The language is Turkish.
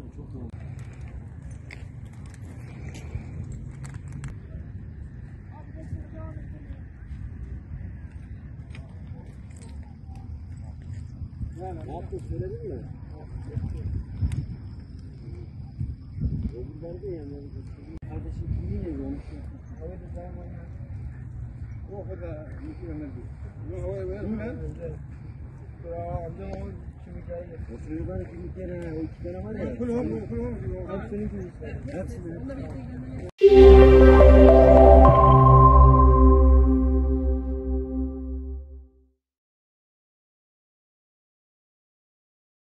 çok oldu. Ne yaptın söyledin mi? Öbürlerde yani. Kardeşim kimin evi olmuş? Havada zaman o kadar yıkıyorum. Yok havaya verdim ben. Amcam o kimlikleri getirdi. O çocukların kimlikleri, o 2 tane var ya. Kulağım. Hepsinin kimlikleri. Hepsinin.